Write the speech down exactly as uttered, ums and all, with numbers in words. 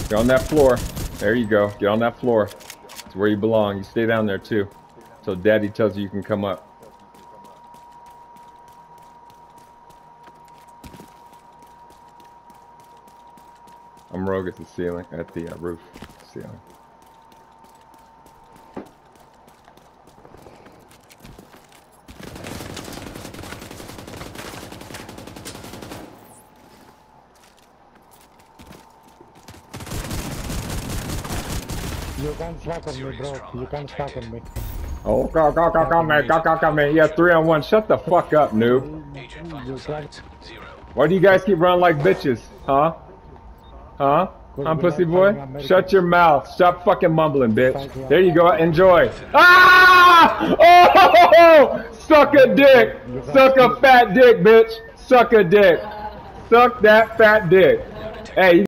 Get on that floor. There you go. Get on that floor. It's where you belong. You stay down there too. So Daddy tells you you can come up. I'm rogue at the ceiling, at the uh, roof ceiling. You can't slack on me, bro. You can't stack on me. Oh, go, go, go, go, man. Go, go, go, man. Yeah, three on one. Shut the fuck up, noob. Why do you guys keep running like bitches? Huh? Huh? Huh, pussy boy? Shut your mouth. Stop fucking mumbling, bitch. There you go. Enjoy. Ah! Oh! Suck a dick. Suck a fat dick, bitch. Suck a dick. Suck that fat dick. Hey.